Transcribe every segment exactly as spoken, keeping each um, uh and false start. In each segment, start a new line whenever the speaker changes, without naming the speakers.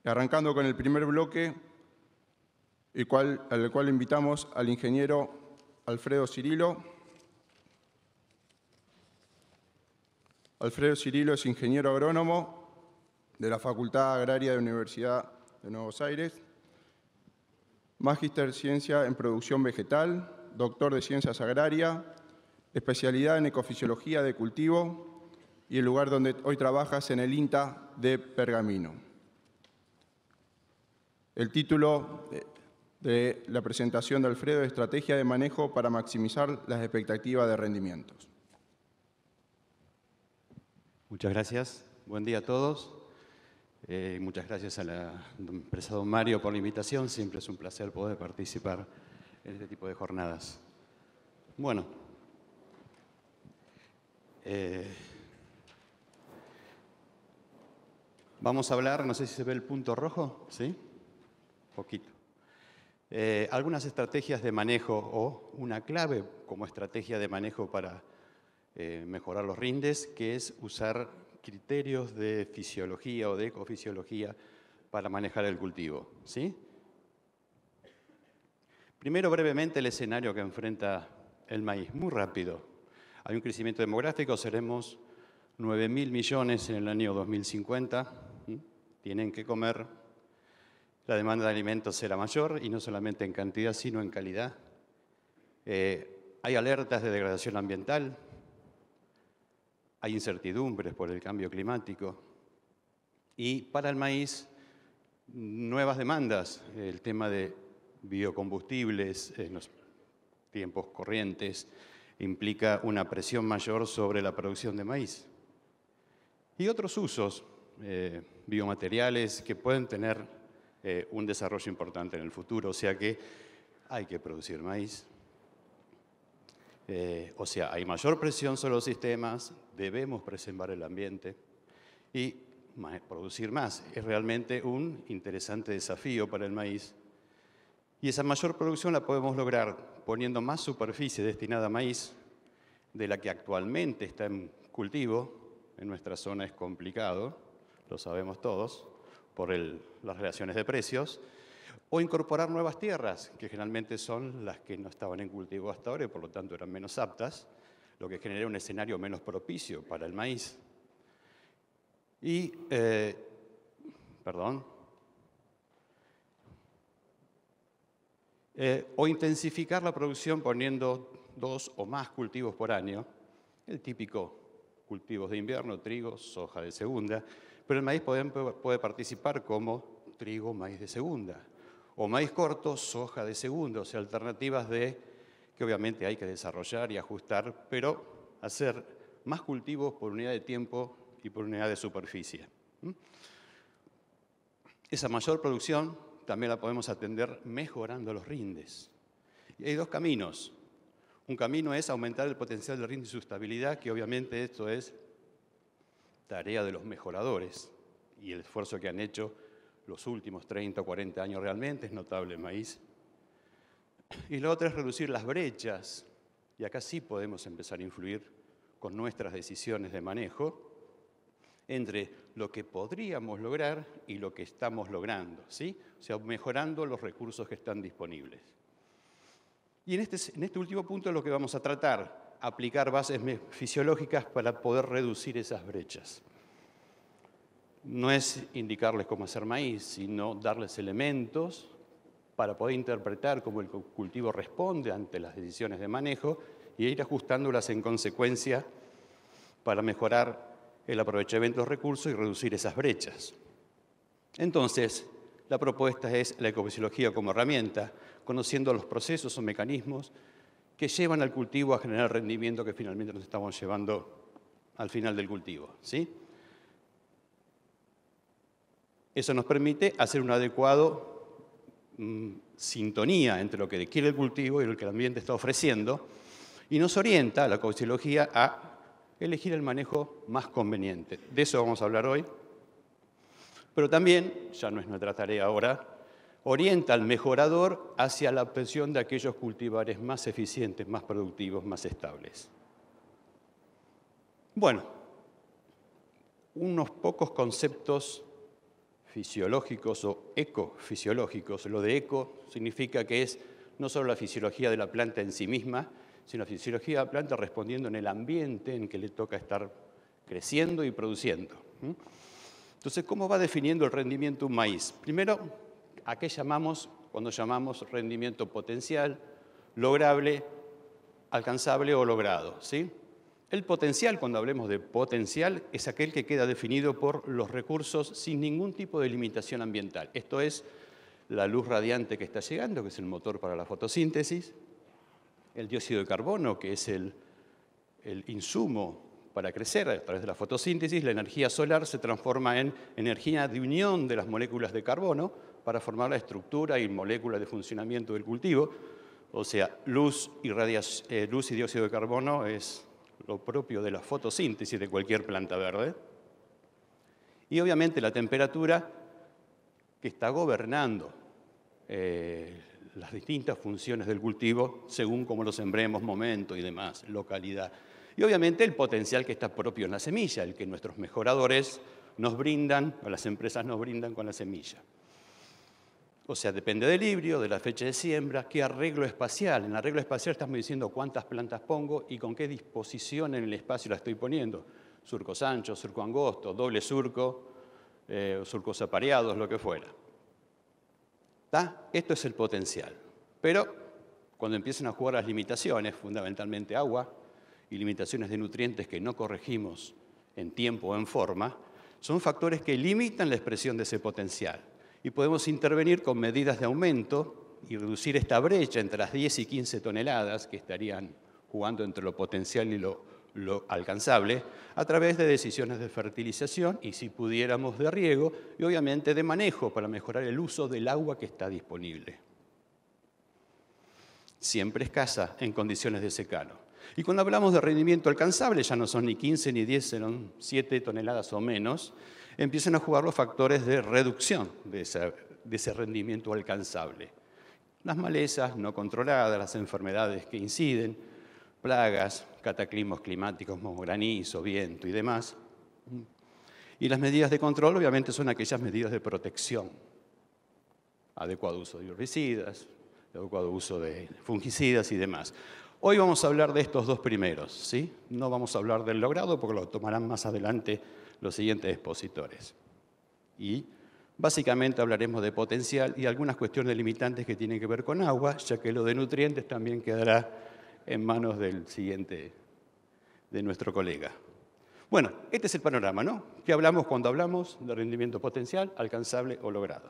Arrancando con el primer bloque, el cual, al cual invitamos al ingeniero Alfredo Cirilo. Alfredo Cirilo es ingeniero agrónomo de la Facultad Agraria de la Universidad de Buenos Aires, magíster en Ciencia en Producción Vegetal, doctor de Ciencias Agrarias, especialidad en Ecofisiología de Cultivo y el lugar donde hoy trabajas en el INTA de Pergamino. El título de la presentación de Alfredo es Estrategia de manejo para maximizar las expectativas de rendimientos.
Muchas gracias. Buen día a todos. Eh, muchas gracias a la empresa Don Mario por la invitación. Siempre es un placer poder participar en este tipo de jornadas. Bueno, eh, vamos a hablar, no sé si se ve el punto rojo, ¿sí? Poquito. Eh, algunas estrategias de manejo o una clave como estrategia de manejo para eh, mejorar los rindes, que es usar criterios de fisiología o de ecofisiología para manejar el cultivo, ¿sí? Primero, brevemente, el escenario que enfrenta el maíz. Muy rápido. Hay un crecimiento demográfico, seremos nueve mil millones en el año dos mil cincuenta. ¿Mm? Tienen que comer. La demanda de alimentos será mayor, y no solamente en cantidad, sino en calidad. Eh, hay alertas de degradación ambiental, hay incertidumbres por el cambio climático, y para el maíz, nuevas demandas, el tema de biocombustibles en los tiempos corrientes implica una presión mayor sobre la producción de maíz. Y otros usos, eh, biomateriales que pueden tener Eh, un desarrollo importante en el futuro, o sea que hay que producir maíz. Eh, o sea, hay mayor presión sobre los sistemas, debemos preservar el ambiente y ma- producir más. Es realmente un interesante desafío para el maíz. Y esa mayor producción la podemos lograr poniendo más superficie destinada a maíz de la que actualmente está en cultivo. En nuestra zona es complicado, lo sabemos todos, por el, las relaciones de precios, o incorporar nuevas tierras, que generalmente son las que no estaban en cultivo hasta ahora y por lo tanto eran menos aptas, lo que genera un escenario menos propicio para el maíz. Y, eh, perdón, eh, o intensificar la producción poniendo dos o más cultivos por año, el típico cultivos de invierno, trigo, soja de segunda, pero el maíz puede, puede participar como trigo, maíz de segunda, o maíz corto, soja de segunda, o sea, alternativas de que obviamente hay que desarrollar y ajustar, pero hacer más cultivos por unidad de tiempo y por unidad de superficie. ¿Mm? Esa mayor producción también la podemos atender mejorando los rindes. Y hay dos caminos. Un camino es aumentar el potencial de rinde y su estabilidad, que obviamente esto es tarea de los mejoradores y el esfuerzo que han hecho los últimos treinta o cuarenta años realmente es notable en maíz. Y lo otro es reducir las brechas, y acá sí podemos empezar a influir con nuestras decisiones de manejo entre lo que podríamos lograr y lo que estamos logrando, ¿sí? O sea, mejorando los recursos que están disponibles. Y en este, en este último punto es lo que vamos a tratar, aplicar bases fisiológicas para poder reducir esas brechas. No es indicarles cómo hacer maíz, sino darles elementos para poder interpretar cómo el cultivo responde ante las decisiones de manejo y ir ajustándolas en consecuencia para mejorar el aprovechamiento de los recursos y reducir esas brechas. Entonces, la propuesta es la ecofisiología como herramienta, conociendo los procesos o mecanismos que llevan al cultivo a generar el rendimiento que finalmente nos estamos llevando al final del cultivo, ¿sí? Eso nos permite hacer una adecuada mmm, sintonía entre lo que quiere el cultivo y lo que el ambiente está ofreciendo, y nos orienta a la ecofisiología a elegir el manejo más conveniente. De eso vamos a hablar hoy. Pero también, ya no es nuestra tarea ahora, orienta al mejorador hacia la obtención de aquellos cultivares más eficientes, más productivos, más estables. Bueno, unos pocos conceptos fisiológicos o ecofisiológicos. Lo de eco significa que es no solo la fisiología de la planta en sí misma, sino la fisiología de la planta respondiendo en el ambiente en que le toca estar creciendo y produciendo. Entonces, ¿cómo va definiendo el rendimiento un maíz? Primero, ¿a qué llamamos cuando llamamos rendimiento potencial, lograble, alcanzable o logrado? ¿Sí? El potencial, cuando hablemos de potencial, es aquel que queda definido por los recursos sin ningún tipo de limitación ambiental. Esto es la luz radiante que está llegando, que es el motor para la fotosíntesis, el dióxido de carbono, que es el, el insumo para crecer a través de la fotosíntesis. La energía solar se transforma en energía de unión de las moléculas de carbono para formar la estructura y molécula de funcionamiento del cultivo. O sea, luz y, radiación, eh, luz y dióxido de carbono es lo propio de la fotosíntesis de cualquier planta verde. Y obviamente la temperatura que está gobernando eh, las distintas funciones del cultivo según cómo lo sembremos, momento y demás, localidad. Y obviamente el potencial que está propio en la semilla, el que nuestros mejoradores nos brindan, o las empresas nos brindan con la semilla. O sea, depende del híbrido, de la fecha de siembra, qué arreglo espacial. En arreglo espacial estamos diciendo cuántas plantas pongo y con qué disposición en el espacio la estoy poniendo. Surcos anchos, surco angosto, doble surco, eh, surcos apareados, lo que fuera. ¿Tá? Esto es el potencial. Pero cuando empiezan a jugar las limitaciones, fundamentalmente agua y limitaciones de nutrientes que no corregimos en tiempo o en forma, son factores que limitan la expresión de ese potencial. Y podemos intervenir con medidas de aumento y reducir esta brecha entre las diez y quince toneladas que estarían jugando entre lo potencial y lo, lo alcanzable a través de decisiones de fertilización y, si pudiéramos, de riego y obviamente de manejo para mejorar el uso del agua que está disponible. Siempre escasa en condiciones de secano. Y cuando hablamos de rendimiento alcanzable, ya no son ni quince ni diez, son siete toneladas o menos, empiezan a jugar los factores de reducción de ese, de ese rendimiento alcanzable. Las malezas no controladas, las enfermedades que inciden, plagas, cataclismos climáticos como granizo, viento y demás. Y las medidas de control obviamente son aquellas medidas de protección. Adecuado uso de herbicidas, adecuado uso de fungicidas y demás. Hoy vamos a hablar de estos dos primeros, ¿sí? No vamos a hablar del logrado porque lo tomarán más adelante los siguientes expositores. Y básicamente hablaremos de potencial y algunas cuestiones limitantes que tienen que ver con agua, ya que lo de nutrientes también quedará en manos del siguiente, de nuestro colega. Bueno, este es el panorama, ¿no? ¿Qué hablamos cuando hablamos de rendimiento potencial, alcanzable o logrado?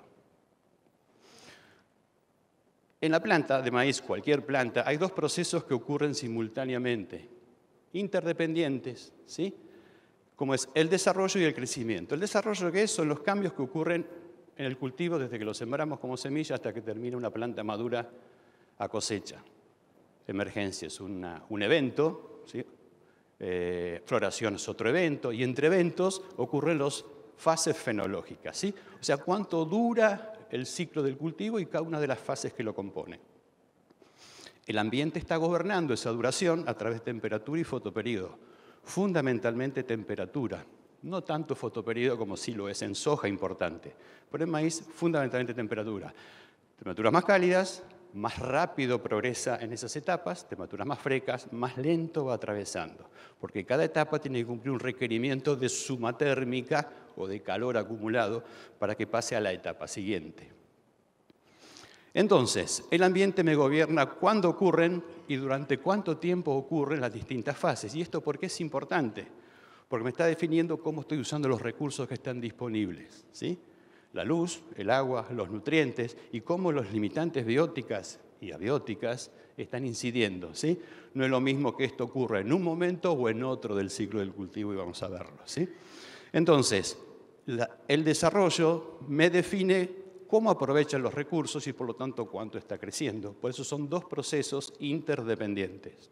En la planta de maíz, cualquier planta, hay dos procesos que ocurren simultáneamente, interdependientes, ¿sí? Como es el desarrollo y el crecimiento. ¿El desarrollo qué es? Son los cambios que ocurren en el cultivo desde que lo sembramos como semilla hasta que termina una planta madura a cosecha. Emergencia es una, un evento, ¿sí? eh, floración es otro evento, y entre eventos ocurren las fases fenológicas, ¿sí? O sea, cuánto dura el ciclo del cultivo y cada una de las fases que lo componen. El ambiente está gobernando esa duración a través de temperatura y fotoperíodo. Fundamentalmente temperatura, no tanto fotoperíodo como sí lo es en soja, importante, pero en maíz fundamentalmente temperatura. Temperaturas más cálidas, más rápido progresa en esas etapas, temperaturas más frescas, más lento va atravesando, porque cada etapa tiene que cumplir un requerimiento de suma térmica o de calor acumulado para que pase a la etapa siguiente. Entonces, el ambiente me gobierna cuándo ocurren y durante cuánto tiempo ocurren las distintas fases. ¿Y esto por qué es importante? Porque me está definiendo cómo estoy usando los recursos que están disponibles, ¿sí? La luz, el agua, los nutrientes y cómo los limitantes bióticas y abióticas están incidiendo, ¿sí? No es lo mismo que esto ocurra en un momento o en otro del ciclo del cultivo y vamos a verlo, ¿sí? Entonces, la, el desarrollo me define cómo aprovechan los recursos y, por lo tanto, cuánto está creciendo. Por eso son dos procesos interdependientes.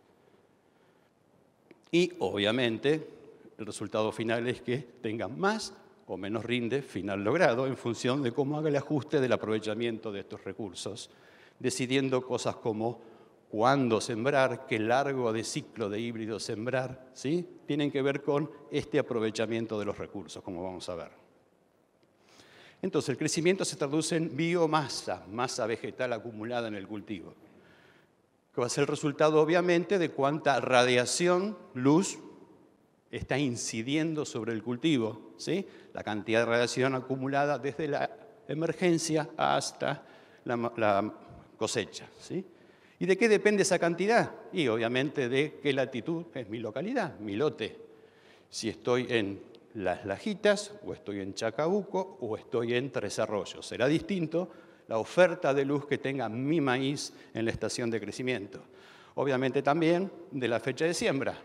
Y, obviamente, el resultado final es que tengan más o menos rinde final logrado en función de cómo haga el ajuste del aprovechamiento de estos recursos, decidiendo cosas como cuándo sembrar, qué largo de ciclo de híbrido sembrar, ¿sí? Tienen que ver con este aprovechamiento de los recursos, como vamos a ver. Entonces, el crecimiento se traduce en biomasa, masa vegetal acumulada en el cultivo, que va a ser el resultado, obviamente, de cuánta radiación, luz, está incidiendo sobre el cultivo, ¿sí? La cantidad de radiación acumulada desde la emergencia hasta la, la cosecha, ¿sí? ¿Y de qué depende esa cantidad? Y obviamente de qué latitud es mi localidad, mi lote. Si estoy en Las Lajitas, o estoy en Chacabuco, o estoy en Tres Arroyos. Será distinto la oferta de luz que tenga mi maíz en la estación de crecimiento. Obviamente también de la fecha de siembra.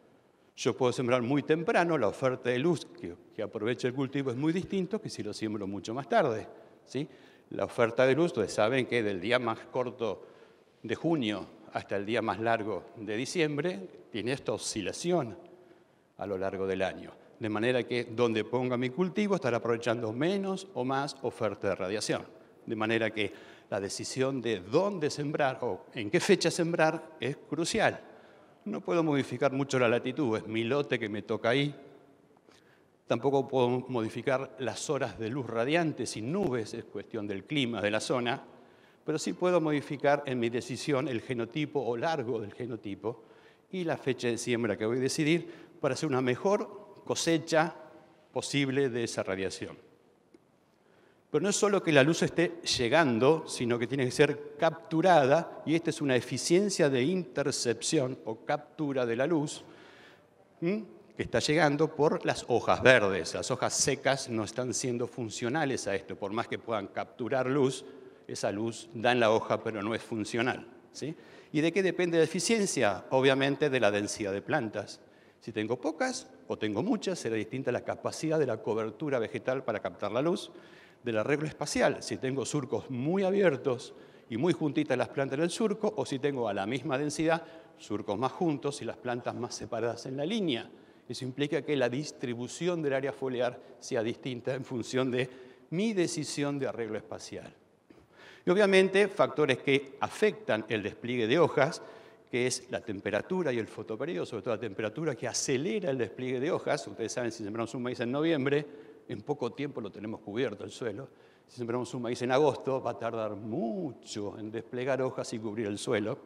Yo puedo sembrar muy temprano, la oferta de luz que, que aproveche el cultivo es muy distinto que si lo siembro mucho más tarde, ¿sí? La oferta de luz, ustedes saben que del día más corto de junio hasta el día más largo de diciembre, tiene esta oscilación a lo largo del año. De manera que donde ponga mi cultivo estará aprovechando menos o más oferta de radiación. De manera que la decisión de dónde sembrar o en qué fecha sembrar es crucial. No puedo modificar mucho la latitud, es mi lote que me toca ahí. Tampoco puedo modificar las horas de luz radiante sin nubes, es cuestión del clima de la zona. Pero sí puedo modificar en mi decisión el genotipo o largo del genotipo y la fecha de siembra que voy a decidir para hacer una mejor cosecha posible de esa radiación. Pero no es solo que la luz esté llegando, sino que tiene que ser capturada, y esta es una eficiencia de intercepción o captura de la luz, ¿m? que está llegando por las hojas verdes. Las hojas secas no están siendo funcionales a esto, por más que puedan capturar luz, esa luz da en la hoja, pero no es funcional, ¿sí? ¿Y de qué depende la eficiencia? Obviamente de la densidad de plantas. Si tengo pocas o tengo muchas, será distinta la capacidad de la cobertura vegetal para captar la luz, del arreglo espacial. Si tengo surcos muy abiertos y muy juntitas las plantas en el surco, o si tengo a la misma densidad surcos más juntos y las plantas más separadas en la línea. Eso implica que la distribución del área foliar sea distinta en función de mi decisión de arreglo espacial. Y obviamente factores que afectan el despliegue de hojas, que es la temperatura y el fotoperiodo, sobre todo la temperatura que acelera el despliegue de hojas. Ustedes saben, si sembramos un maíz en noviembre, en poco tiempo lo tenemos cubierto el suelo. Si sembramos un maíz en agosto, va a tardar mucho en desplegar hojas y cubrir el suelo.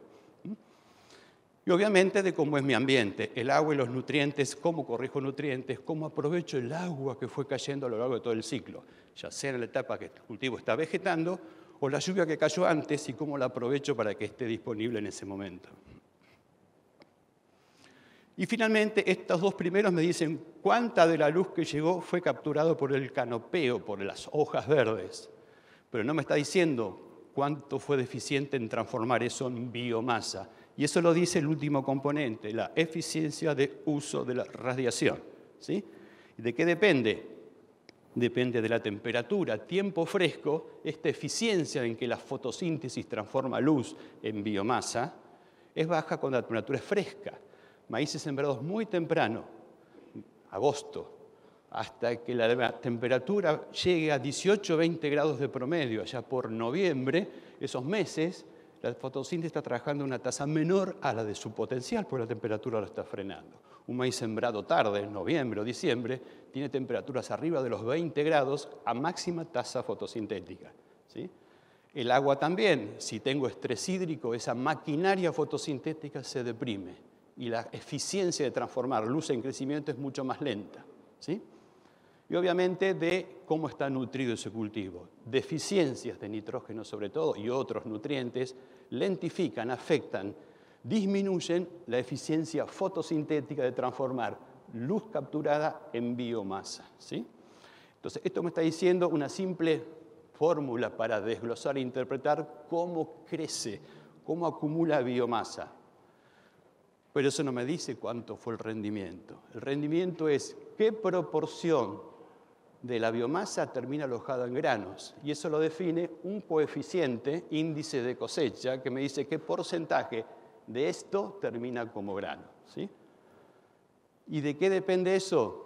Y obviamente de cómo es mi ambiente, el agua y los nutrientes, cómo corrijo nutrientes, cómo aprovecho el agua que fue cayendo a lo largo de todo el ciclo, ya sea en la etapa que el cultivo está vegetando, o la lluvia que cayó antes y cómo la aprovecho para que esté disponible en ese momento. Y finalmente, estos dos primeros me dicen cuánta de la luz que llegó fue capturado por el canopeo, por las hojas verdes. Pero no me está diciendo cuánto fue deficiente en transformar eso en biomasa. Y eso lo dice el último componente, la eficiencia de uso de la radiación, ¿sí? ¿De qué depende? Depende de la temperatura. Tiempo fresco, esta eficiencia en que la fotosíntesis transforma luz en biomasa, es baja cuando la temperatura es fresca. Maíces sembrados muy temprano, agosto, hasta que la temperatura llegue a dieciocho a veinte grados de promedio, allá por noviembre, esos meses, la fotosíntesis está trabajando a una tasa menor a la de su potencial, porque la temperatura lo está frenando. Un maíz sembrado tarde, en noviembre o diciembre, tiene temperaturas arriba de los veinte grados a máxima tasa fotosintética, ¿sí? El agua también, si tengo estrés hídrico, esa maquinaria fotosintética se deprime y la eficiencia de transformar luz en crecimiento es mucho más lenta, ¿sí? Y obviamente de cómo está nutrido ese cultivo. Deficiencias de nitrógeno sobre todo y otros nutrientes lentifican, afectan, disminuyen la eficiencia fotosintética de transformar luz capturada en biomasa, ¿sí? Entonces, esto me está diciendo una simple fórmula para desglosar e interpretar cómo crece, cómo acumula biomasa. Pero eso no me dice cuánto fue el rendimiento. El rendimiento es qué proporción de la biomasa termina alojada en granos. Y eso lo define un coeficiente, índice de cosecha, que me dice qué porcentaje de esto termina como grano, ¿sí? ¿Y de qué depende eso?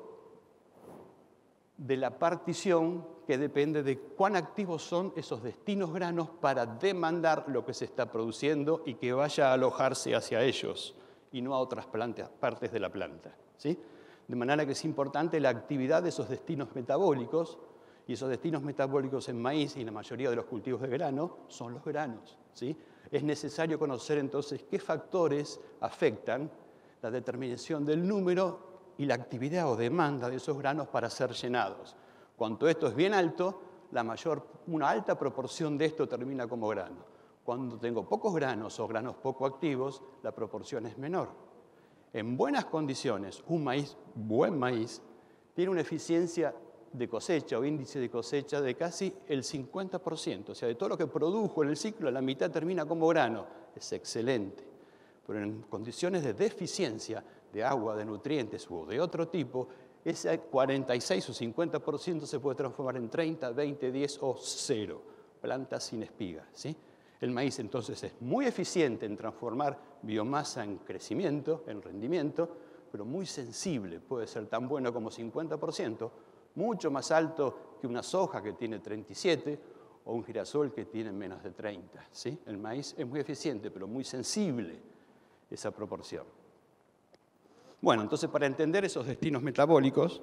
De la partición, que depende de cuán activos son esos destinos granos para demandar lo que se está produciendo y que vaya a alojarse hacia ellos y no a otras plantas, partes de la planta, ¿sí? De manera que es importante la actividad de esos destinos metabólicos Y esos destinos metabólicos en maíz y en la mayoría de los cultivos de grano son los granos, ¿sí? Es necesario conocer entonces qué factores afectan la determinación del número y la actividad o demanda de esos granos para ser llenados. Cuando esto es bien alto, la mayor, una alta proporción de esto termina como grano. Cuando tengo pocos granos o granos poco activos, la proporción es menor. En buenas condiciones, un maíz, buen maíz, tiene una eficiencia de cosecha o índice de cosecha de casi el cincuenta por ciento. O sea, de todo lo que produjo en el ciclo, la mitad termina como grano. Es excelente. Pero en condiciones de deficiencia de agua, de nutrientes o de otro tipo, ese cuarenta y seis o cincuenta por ciento se puede transformar en treinta, veinte, diez o cero. Planta sin espiga, ¿sí? El maíz entonces es muy eficiente en transformar biomasa en crecimiento, en rendimiento, pero muy sensible. Puede ser tan bueno como cincuenta por ciento, mucho más alto que una soja que tiene treinta y siete o un girasol que tiene menos de treinta, ¿sí? El maíz es muy eficiente, pero muy sensible esa proporción. Bueno, entonces para entender esos destinos metabólicos,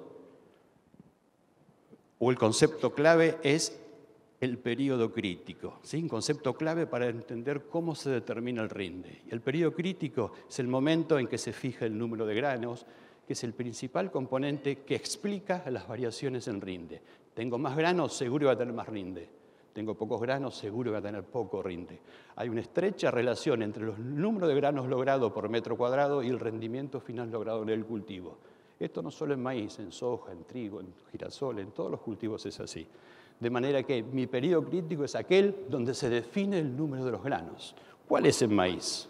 o el concepto clave es el periodo crítico, ¿sí? Un concepto clave para entender cómo se determina el rinde. El periodo crítico es el momento en que se fija el número de granos, que es el principal componente que explica las variaciones en rinde. Tengo más granos, seguro va a tener más rinde. Tengo pocos granos, seguro va a tener poco rinde. Hay una estrecha relación entre los números de granos logrados por metro cuadrado y el rendimiento final logrado en el cultivo. Esto no solo en maíz, en soja, en trigo, en girasol, en todos los cultivos es así. De manera que mi periodo crítico es aquel donde se define el número de los granos. ¿Cuál es el maíz?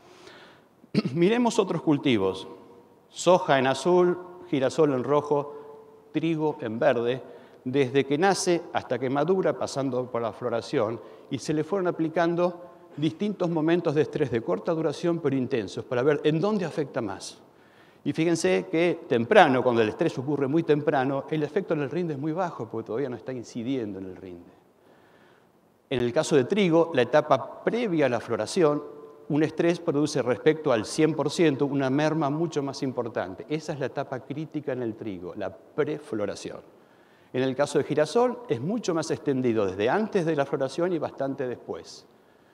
Miremos otros cultivos. Soja en azul, girasol en rojo, trigo en verde, desde que nace hasta que madura, pasando por la floración, y se le fueron aplicando distintos momentos de estrés de corta duración pero intensos para ver en dónde afecta más. Y fíjense que temprano, cuando el estrés ocurre muy temprano, el efecto en el rinde es muy bajo porque todavía no está incidiendo en el rinde. En el caso de trigo, la etapa previa a la floración, un estrés produce respecto al cien por ciento una merma mucho más importante. Esa es la etapa crítica en el trigo, la prefloración. En el caso de girasol es mucho más extendido desde antes de la floración y bastante después.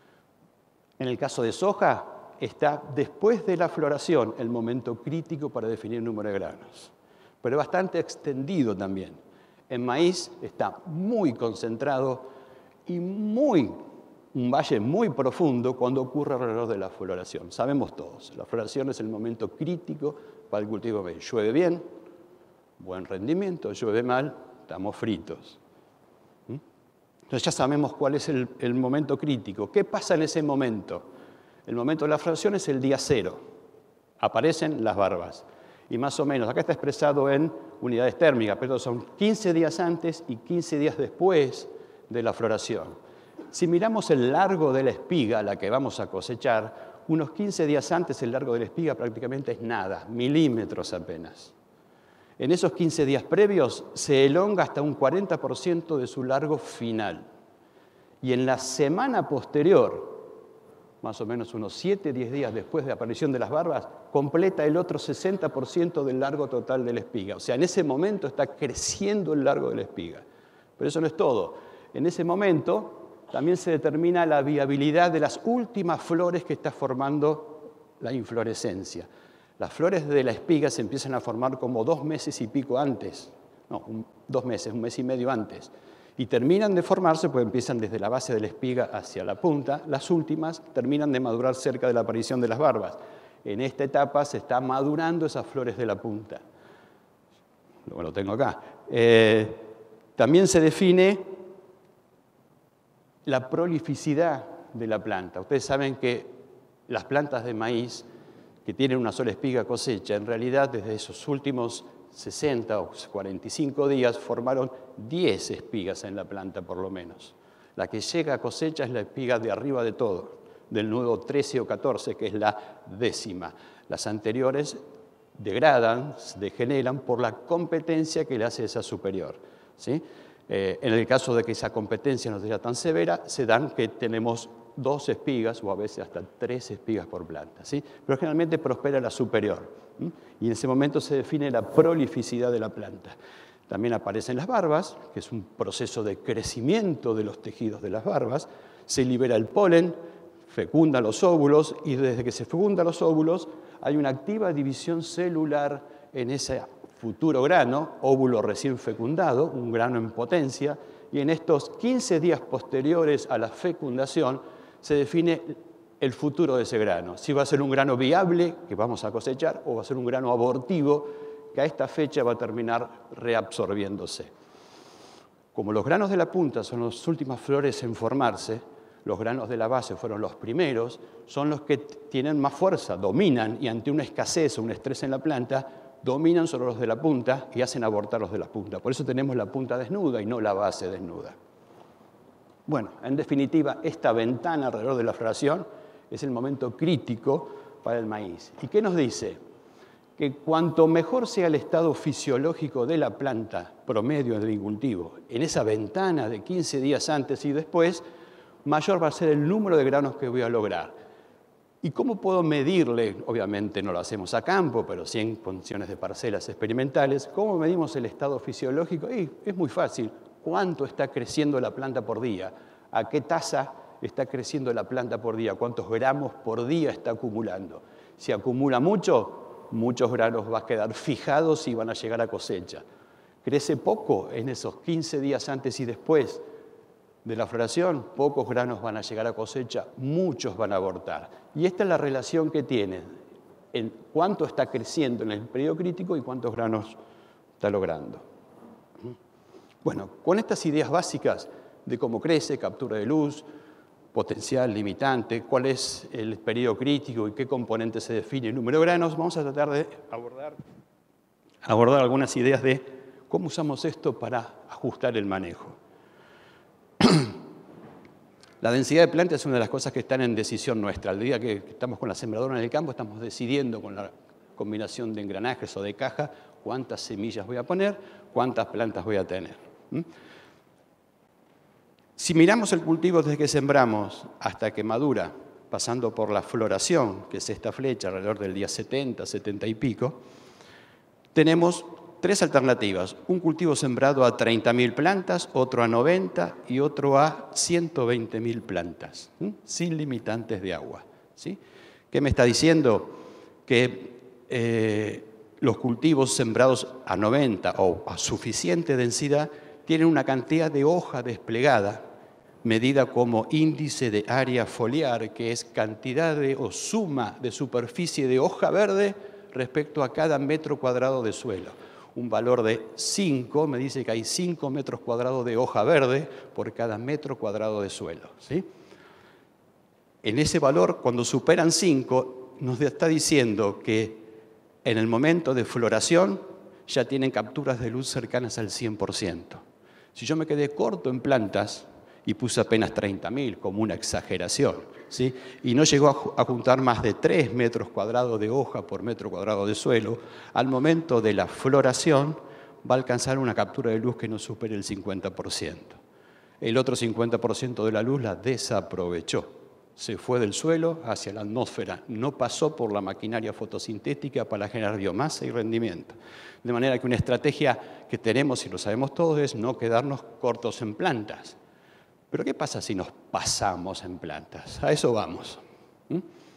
En el caso de soja está después de la floración el momento crítico para definir el número de granos, pero es bastante extendido también. En maíz está muy concentrado y muy un valle muy profundo cuando ocurre alrededor de la floración. Sabemos todos, la floración es el momento crítico para el cultivo de maíz. Llueve bien, buen rendimiento, llueve mal, estamos fritos. ¿Mm? Entonces ya sabemos cuál es el, el momento crítico. ¿Qué pasa en ese momento? El momento de la floración es el día cero. Aparecen las barbas. Y más o menos, acá está expresado en unidades térmicas, pero son quince días antes y quince días después de la floración. Si miramos el largo de la espiga, la que vamos a cosechar, unos quince días antes el largo de la espiga prácticamente es nada, milímetros apenas. En esos quince días previos se elonga hasta un cuarenta por ciento de su largo final. Y en la semana posterior, más o menos unos siete a diez días después de la aparición de las barbas, completa el otro sesenta por ciento del largo total de la espiga. O sea, en ese momento está creciendo el largo de la espiga. Pero eso no es todo. En ese momento también se determina la viabilidad de las últimas flores que está formando la inflorescencia. Las flores de la espiga se empiezan a formar como dos meses y pico antes. No, un, dos meses, un mes y medio antes. Y terminan de formarse, pues empiezan desde la base de la espiga hacia la punta. Las últimas terminan de madurar cerca de la aparición de las barbas. En esta etapa se está madurando esas flores de la punta. Luego lo tengo acá. Eh, también se define la prolificidad de la planta. Ustedes saben que las plantas de maíz que tienen una sola espiga cosecha, en realidad desde esos últimos sesenta o cuarenta y cinco días formaron diez espigas en la planta por lo menos. La que llega a cosecha es la espiga de arriba de todo, del nudo trece o catorce, que es la décima. Las anteriores degradan, degeneran por la competencia que le hace esa superior, ¿sí? Eh, en el caso de que esa competencia no sea tan severa, se dan que tenemos dos espigas o a veces hasta tres espigas por planta, ¿sí? Pero generalmente prospera la superior, ¿sí? Y en ese momento se define la prolificidad de la planta. También aparecen las barbas, que es un proceso de crecimiento de los tejidos de las barbas. Se libera el polen, fecunda los óvulos, y desde que se fecundan los óvulos hay una activa división celular en ese futuro grano, óvulo recién fecundado, un grano en potencia, y en estos quince días posteriores a la fecundación se define el futuro de ese grano. Si va a ser un grano viable, que vamos a cosechar, o va a ser un grano abortivo, que a esta fecha va a terminar reabsorbiéndose. Como los granos de la punta son las últimas flores en formarse, los granos de la base fueron los primeros, son los que tienen más fuerza, dominan, y ante una escasez o un estrés en la planta, dominan sobre los de la punta y hacen abortar los de la punta. Por eso tenemos la punta desnuda y no la base desnuda. Bueno, en definitiva, esta ventana alrededor de la floración es el momento crítico para el maíz. ¿Y qué nos dice? Que cuanto mejor sea el estado fisiológico de la planta promedio del cultivo, en esa ventana de quince días antes y después, mayor va a ser el número de granos que voy a lograr. ¿Y cómo puedo medirle? Obviamente no lo hacemos a campo, pero sí en condiciones de parcelas experimentales. ¿Cómo medimos el estado fisiológico? Y es muy fácil. ¿Cuánto está creciendo la planta por día? ¿A qué tasa está creciendo la planta por día? ¿Cuántos gramos por día está acumulando? Si acumula mucho, muchos granos van a quedar fijados y van a llegar a cosecha. Crece poco en esos quince días antes y después de la floración, pocos granos van a llegar a cosecha, muchos van a abortar. Y esta es la relación que tiene en cuánto está creciendo en el periodo crítico y cuántos granos está logrando. Bueno, con estas ideas básicas de cómo crece, captura de luz, potencial, limitante, cuál es el periodo crítico y qué componente se define el número de granos, vamos a tratar de abordar, abordar algunas ideas de cómo usamos esto para ajustar el manejo. La densidad de plantas es una de las cosas que están en decisión nuestra. Al día que estamos con la sembradora en el campo, estamos decidiendo con la combinación de engranajes o de caja cuántas semillas voy a poner, cuántas plantas voy a tener. ¿Mm? Si miramos el cultivo desde que sembramos hasta que madura, pasando por la floración, que es esta flecha alrededor del día setenta, setenta y pico, tenemos tres alternativas. Un cultivo sembrado a treinta mil plantas, otro a noventa y otro a ciento veinte mil plantas, ¿sí? Sin limitantes de agua, ¿sí? ¿Qué me está diciendo? Que eh, los cultivos sembrados a noventa o a suficiente densidad tienen una cantidad de hoja desplegada, medida como índice de área foliar, que es cantidad de, o suma de superficie de hoja verde respecto a cada metro cuadrado de suelo. Un valor de cinco me dice que hay cinco metros cuadrados de hoja verde por cada metro cuadrado de suelo, ¿sí? En ese valor, cuando superan cinco, nos está diciendo que en el momento de floración ya tienen capturas de luz cercanas al cien por ciento. Si yo me quedé corto en plantas y puse apenas treinta mil, como una exageración, ¿sí? Y no llegó a juntar más de tres metros cuadrados de hoja por metro cuadrado de suelo, al momento de la floración va a alcanzar una captura de luz que no supere el cincuenta por ciento. El otro cincuenta por ciento de la luz la desaprovechó. Se fue del suelo hacia la atmósfera, no pasó por la maquinaria fotosintética para generar biomasa y rendimiento. De manera que una estrategia que tenemos, y lo sabemos todos, es no quedarnos cortos en plantas. Pero ¿qué pasa si nos pasamos en plantas? A eso vamos. ¿Mm?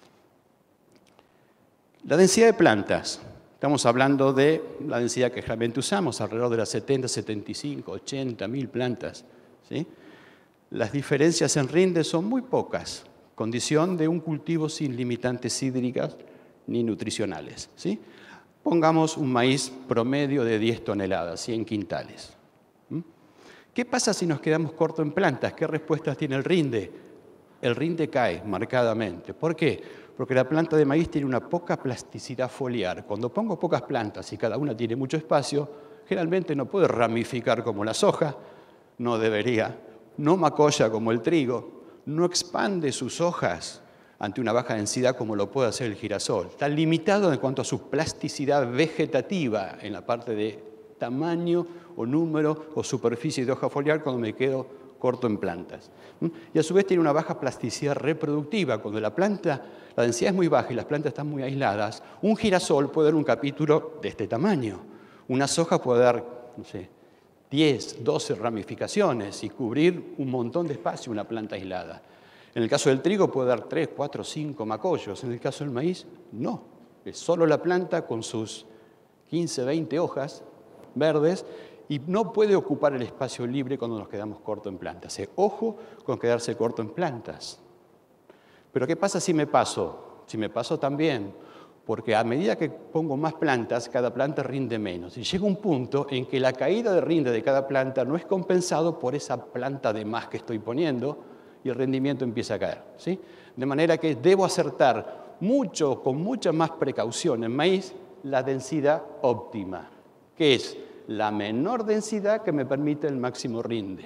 La densidad de plantas. Estamos hablando de la densidad que realmente usamos, alrededor de las setenta, setenta y cinco, ochenta mil plantas, ¿sí? Las diferencias en rinde son muy pocas, condición de un cultivo sin limitantes hídricas ni nutricionales, ¿sí? Pongamos un maíz promedio de diez toneladas, cien quintales. ¿Qué pasa si nos quedamos cortos en plantas? ¿Qué respuestas tiene el rinde? El rinde cae marcadamente. ¿Por qué? Porque la planta de maíz tiene una poca plasticidad foliar. Cuando pongo pocas plantas y cada una tiene mucho espacio, generalmente no puede ramificar como la soja, no debería, no macolla como el trigo, no expande sus hojas ante una baja densidad como lo puede hacer el girasol. Está limitado en cuanto a su plasticidad vegetativa en la parte de tamaño o número o superficie de hoja foliar cuando me quedo corto en plantas. Y a su vez tiene una baja plasticidad reproductiva. Cuando la planta, la densidad es muy baja y las plantas están muy aisladas, un girasol puede dar un capítulo de este tamaño. Una soja puede dar, no sé, diez, doce ramificaciones y cubrir un montón de espacio una planta aislada. En el caso del trigo puede dar tres, cuatro, cinco macollos. En el caso del maíz, no. Es solo la planta con sus quince, veinte hojas verdes y no puede ocupar el espacio libre cuando nos quedamos cortos en plantas. Eh, ojo con quedarse corto en plantas. Pero ¿qué pasa si me paso? Si me paso también, porque a medida que pongo más plantas, cada planta rinde menos. Y llega un punto en que la caída de rinde de cada planta no es compensado por esa planta de más que estoy poniendo y el rendimiento empieza a caer, ¿sí? De manera que debo acertar mucho, con mucha más precaución en maíz, la densidad óptima, que es la menor densidad que me permite el máximo rinde.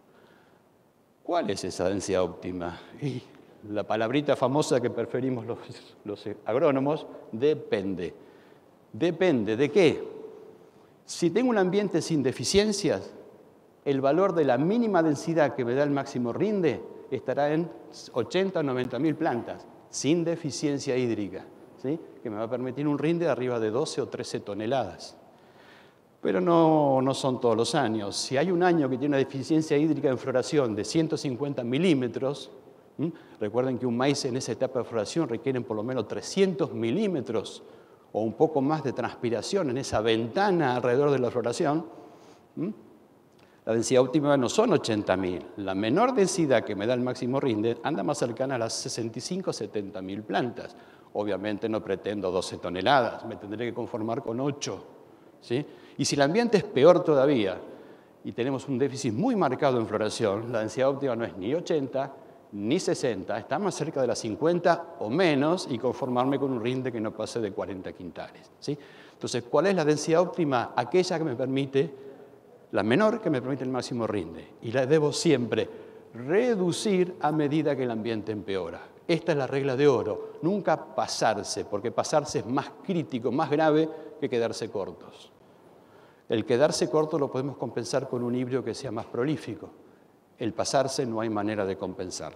¿Cuál es esa densidad óptima? Y la palabrita famosa que preferimos los, los agrónomos, depende. ¿Depende de qué? Si tengo un ambiente sin deficiencias, el valor de la mínima densidad que me da el máximo rinde estará en ochenta o noventa mil plantas, sin deficiencia hídrica, ¿sí? Que me va a permitir un rinde de arriba de doce o trece toneladas. Pero no, no son todos los años. Si hay un año que tiene una deficiencia hídrica en floración de ciento cincuenta milímetros, ¿m? Recuerden que un maíz en esa etapa de floración requiere por lo menos trescientos milímetros o un poco más de transpiración en esa ventana alrededor de la floración. ¿M? La densidad óptima no son ochenta mil. La menor densidad que me da el máximo rinde anda más cercana a las sesenta y cinco, setenta mil plantas. Obviamente no pretendo doce toneladas, me tendré que conformar con ocho. ¿Sí? Y si el ambiente es peor todavía y tenemos un déficit muy marcado en floración, la densidad óptima no es ni ochenta ni sesenta, está más cerca de las cincuenta o menos y conformarme con un rinde que no pase de cuarenta quintales. ¿Sí? Entonces, ¿cuál es la densidad óptima? Aquella que me permite, la menor que me permite el máximo rinde. Y la debo siempre reducir a medida que el ambiente empeora. Esta es la regla de oro. Nunca pasarse, porque pasarse es más crítico, más grave que quedarse cortos. El quedarse corto lo podemos compensar con un híbrido que sea más prolífico. El pasarse no hay manera de compensarlo.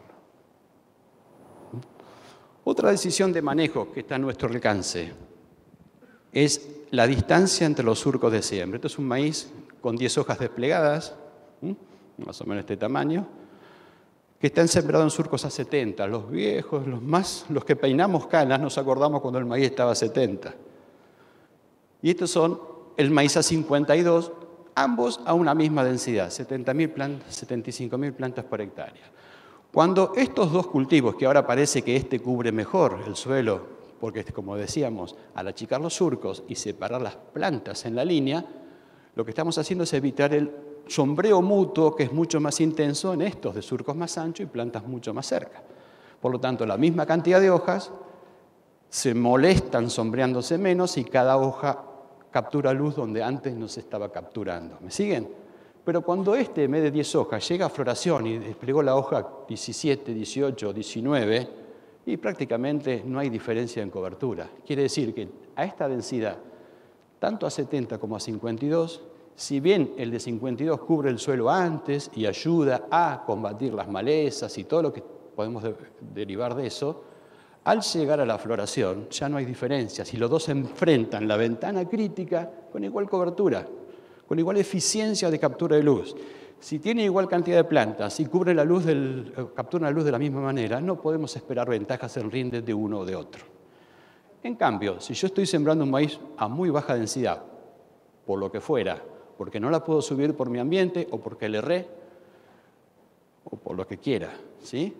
Otra decisión de manejo que está a nuestro alcance es la distancia entre los surcos de siembra. Esto es un maíz con diez hojas desplegadas, más o menos este tamaño, que están sembrados en surcos a setenta. Los viejos, los más, los que peinamos canas, nos acordamos cuando el maíz estaba a setenta. Y estos son el maíz a cincuenta y dos, ambos a una misma densidad, setenta mil plantas, setenta y cinco mil plantas por hectárea. Cuando estos dos cultivos, que ahora parece que este cubre mejor el suelo, porque como decíamos, al achicar los surcos y separar las plantas en la línea, lo que estamos haciendo es evitar el sombreo mutuo, que es mucho más intenso en estos de surcos más anchos y plantas mucho más cerca. Por lo tanto, la misma cantidad de hojas se molestan sombreándose menos y cada hoja captura luz donde antes no se estaba capturando. ¿Me siguen? Pero cuando este, en vez de diez hojas, llega a floración y desplegó la hoja diecisiete, dieciocho, diecinueve, y prácticamente no hay diferencia en cobertura. Quiere decir que a esta densidad, tanto a setenta como a cincuenta y dos, si bien el de cincuenta y dos cubre el suelo antes y ayuda a combatir las malezas y todo lo que podemos de- derivar de eso, al llegar a la floración ya no hay diferencia. Si los dos se enfrentan la ventana crítica con igual cobertura, con igual eficiencia de captura de luz, si tienen igual cantidad de plantas y cubren la luz del, capturan la luz de la misma manera, no podemos esperar ventajas en rinde de uno o de otro. En cambio, si yo estoy sembrando un maíz a muy baja densidad, por lo que fuera, porque no la puedo subir por mi ambiente o porque le erré, o por lo que quiera, ¿sí?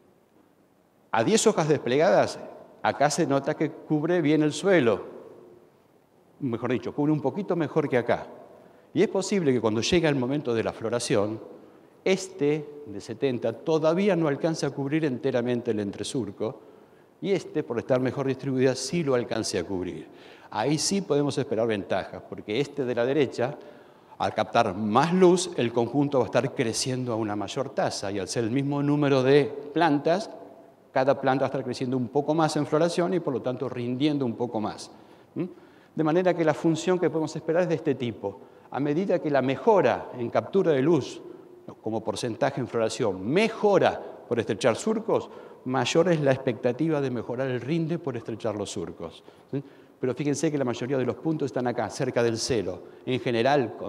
A diez hojas desplegadas, acá se nota que cubre bien el suelo. Mejor dicho, cubre un poquito mejor que acá. Y es posible que cuando llegue el momento de la floración, este de setenta todavía no alcance a cubrir enteramente el entresurco y este, por estar mejor distribuida, sí lo alcance a cubrir. Ahí sí podemos esperar ventajas, porque este de la derecha, al captar más luz, el conjunto va a estar creciendo a una mayor tasa y al ser el mismo número de plantas, cada planta va a estar creciendo un poco más en floración y por lo tanto rindiendo un poco más. De manera que la función que podemos esperar es de este tipo. A medida que la mejora en captura de luz, como porcentaje en floración, mejora por estrechar surcos, mayor es la expectativa de mejorar el rinde por estrechar los surcos. ¿Sí? Pero fíjense que la mayoría de los puntos están acá, cerca del cero. En general, con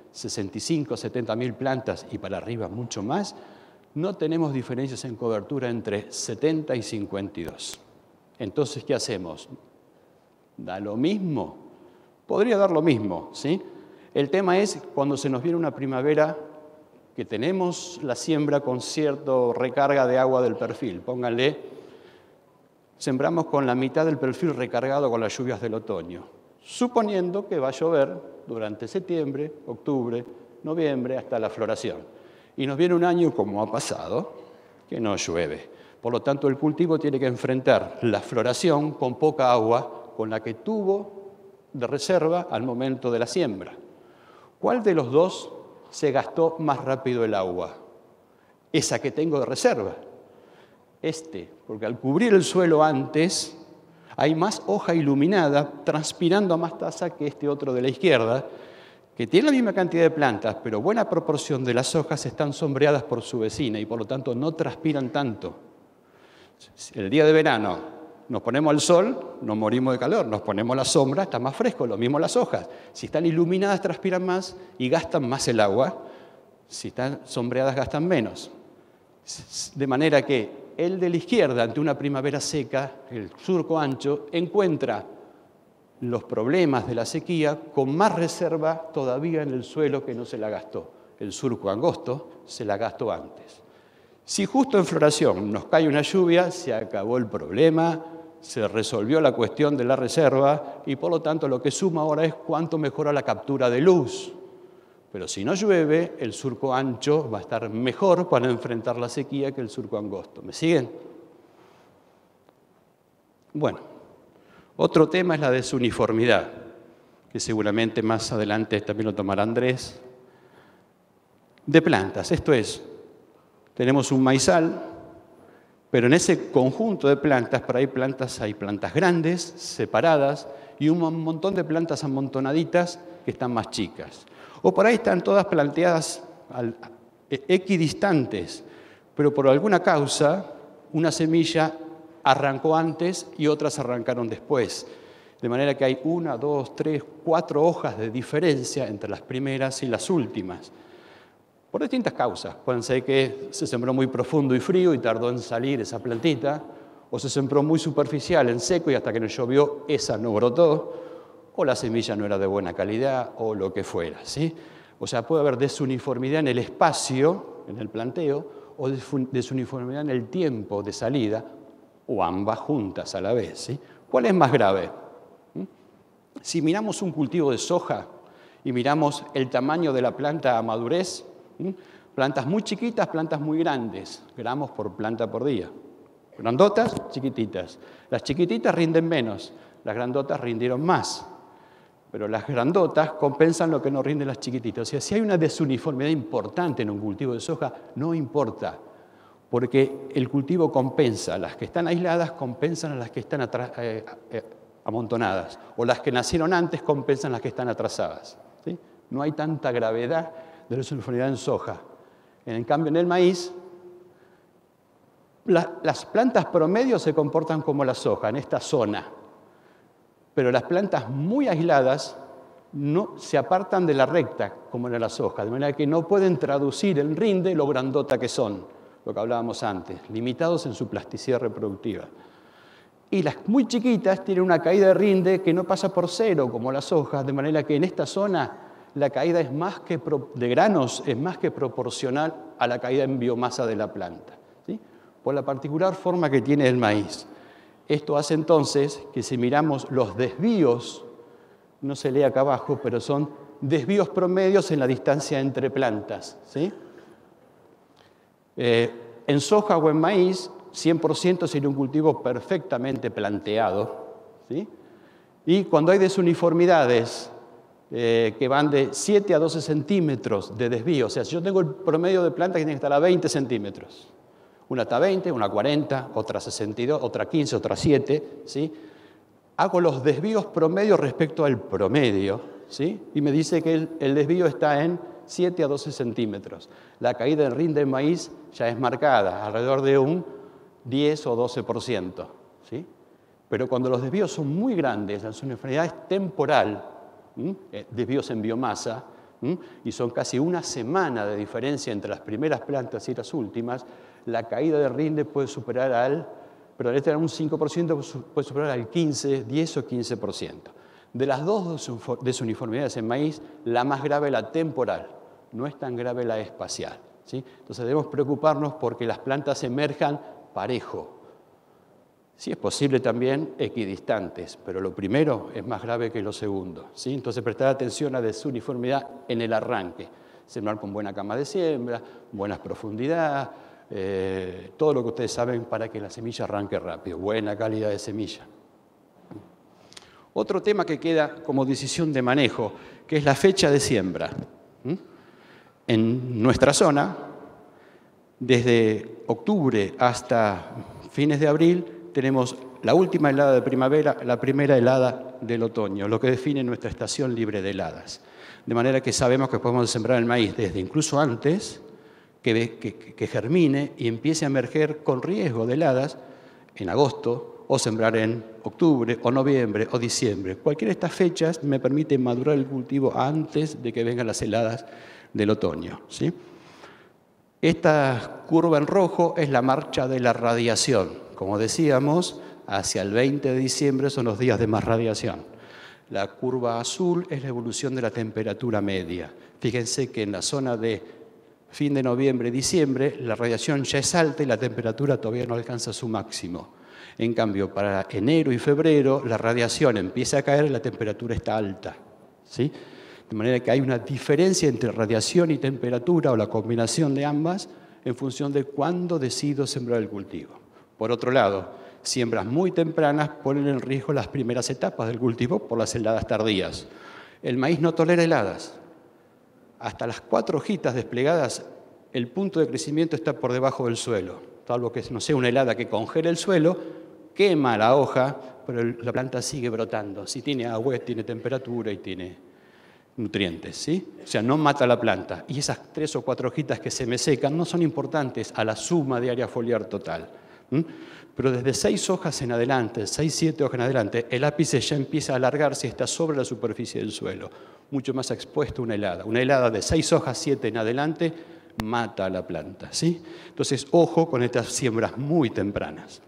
sesenta y cinco, setenta mil plantas y para arriba mucho más, no tenemos diferencias en cobertura entre setenta y cincuenta y dos. Entonces, ¿qué hacemos? ¿Da lo mismo? Podría dar lo mismo, ¿sí? El tema es cuando se nos viene una primavera que tenemos la siembra con cierta recarga de agua del perfil. Pónganle, sembramos con la mitad del perfil recargado con las lluvias del otoño, suponiendo que va a llover durante septiembre, octubre, noviembre, hasta la floración. Y nos viene un año, como ha pasado, que no llueve. Por lo tanto, el cultivo tiene que enfrentar la floración con poca agua, con la que tuvo de reserva al momento de la siembra. ¿Cuál de los dos se gastó más rápido el agua? Esa que tengo de reserva. Este, porque al cubrir el suelo antes, hay más hoja iluminada, transpirando a más tasa que este otro de la izquierda, que tiene la misma cantidad de plantas, pero buena proporción de las hojas están sombreadas por su vecina y por lo tanto no transpiran tanto. El día de verano nos ponemos al sol, nos morimos de calor, nos ponemos a la sombra, está más fresco, lo mismo las hojas. Si están iluminadas transpiran más y gastan más el agua, si están sombreadas gastan menos. De manera que el de la izquierda, ante una primavera seca, el surco ancho, encuentra los problemas de la sequía con más reserva todavía en el suelo que no se la gastó. El surco angosto se la gastó antes. Si justo en floración nos cae una lluvia, se acabó el problema, se resolvió la cuestión de la reserva y por lo tanto lo que suma ahora es cuánto mejora la captura de luz. Pero si no llueve, el surco ancho va a estar mejor para enfrentar la sequía que el surco angosto. ¿Me siguen? Bueno. Otro tema es la desuniformidad, que seguramente más adelante también lo tomará Andrés, de plantas. Esto es, tenemos un maizal, pero en ese conjunto de plantas, por ahí plantas, hay plantas grandes, separadas, y un montón de plantas amontonaditas que están más chicas. O por ahí están todas planteadas al, equidistantes, pero por alguna causa, una semilla arrancó antes y otras arrancaron después. De manera que hay una, dos, tres, cuatro hojas de diferencia entre las primeras y las últimas. Por distintas causas. Pueden ser que se sembró muy profundo y frío y tardó en salir esa plantita, o se sembró muy superficial, en seco, y hasta que no llovió, esa no brotó, o la semilla no era de buena calidad, o lo que fuera, ¿sí? O sea, puede haber desuniformidad en el espacio, en el planteo, o desuniformidad en el tiempo de salida, o ambas juntas a la vez, ¿sí? ¿Cuál es más grave? Si miramos un cultivo de soja y miramos el tamaño de la planta a madurez, plantas muy chiquitas, plantas muy grandes, gramos por planta por día. Grandotas, chiquititas. Las chiquititas rinden menos, las grandotas rindieron más. Pero las grandotas compensan lo que no rinden las chiquititas. O sea, si hay una desuniformidad importante en un cultivo de soja, no importa, porque el cultivo compensa. Las que están aisladas compensan a las que están atrás, eh, eh, amontonadas, o las que nacieron antes compensan a las que están atrasadas, ¿sí? No hay tanta gravedad de desuniformidad en soja. En cambio, en el maíz, la, las plantas promedio se comportan como la soja, en esta zona, pero las plantas muy aisladas no se apartan de la recta, como en la soja, de manera que no pueden traducir en rinde lo grandota que son, lo que hablábamos antes, limitados en su plasticidad reproductiva. Y las muy chiquitas tienen una caída de rinde que no pasa por cero, como las hojas, de manera que en esta zona la caída es más que pro, de granos es más que proporcional a la caída en biomasa de la planta, ¿sí? Por la particular forma que tiene el maíz. Esto hace entonces que si miramos los desvíos, no se lee acá abajo, pero son desvíos promedios en la distancia entre plantas, ¿sí? Eh, en soja o en maíz, cien por ciento sería un cultivo perfectamente planteado, ¿sí? Y cuando hay desuniformidades eh, que van de siete a doce centímetros de desvío, o sea, si yo tengo el promedio de planta que tiene que estar a veinte centímetros, una está a veinte, una a cuarenta, otra a sesenta y dos, otra a quince, otra a siete, ¿sí? Hago los desvíos promedio respecto al promedio, ¿sí? Y me dice que el, el desvío está en siete a doce centímetros. La caída en rinde en maíz ya es marcada, alrededor de un diez o doce por ciento, ¿sí? Pero cuando los desvíos son muy grandes, la desuniformidad es temporal, ¿sí? Desvíos en biomasa, ¿Mm? Y son casi una semana de diferencia entre las primeras plantas y las últimas. La caída de rinde puede superar al, perdón, este era un cinco por ciento, puede superar al quince, diez o quince por ciento. De las dos desuniformidades en maíz, la más grave es la temporal, no es tan grave la espacial, ¿sí? Entonces debemos preocuparnos porque las plantas emerjan parejo. Si es posible también equidistantes, pero lo primero es más grave que lo segundo, ¿sí? Entonces prestar atención a desuniformidad en el arranque. Sembrar con buena cama de siembra, buenas profundidades, eh, todo lo que ustedes saben para que la semilla arranque rápido, buena calidad de semilla. Otro tema que queda como decisión de manejo, que es la fecha de siembra. ¿Mm? En nuestra zona, desde octubre hasta fines de abril, tenemos la última helada de primavera, la primera helada del otoño, lo que define nuestra estación libre de heladas. De manera que sabemos que podemos sembrar el maíz desde incluso antes que, que, que germine y empiece a emerger con riesgo de heladas en agosto, o sembrar en octubre, o noviembre, o diciembre. Cualquiera de estas fechas me permite madurar el cultivo antes de que vengan las heladas del otoño, ¿sí? Esta curva en rojo es la marcha de la radiación. Como decíamos, hacia el veinte de diciembre son los días de más radiación. La curva azul es la evolución de la temperatura media. Fíjense que en la zona de fin de noviembre, diciembre, la radiación ya es alta y la temperatura todavía no alcanza su máximo. En cambio, para enero y febrero, la radiación empieza a caer y la temperatura está alta, ¿sí? De manera que hay una diferencia entre radiación y temperatura, o la combinación de ambas, en función de cuándo decido sembrar el cultivo. Por otro lado, siembras muy tempranas ponen en riesgo las primeras etapas del cultivo por las heladas tardías. El maíz no tolera heladas. Hasta las cuatro hojitas desplegadas, el punto de crecimiento está por debajo del suelo. Salvo que no sea una helada que congele el suelo, quema la hoja, pero la planta sigue brotando. Si tiene agua, tiene temperatura y tiene nutrientes, ¿sí? O sea, no mata la planta. Y esas tres o cuatro hojitas que se me secan no son importantes a la suma de área foliar total. ¿Mm? Pero desde seis hojas en adelante, seis, siete hojas en adelante, el ápice ya empieza a alargarse y está sobre la superficie del suelo, mucho más expuesto a una helada. Una helada de seis hojas, siete en adelante, mata a la planta, ¿sí? Entonces, ojo con estas siembras muy tempranas.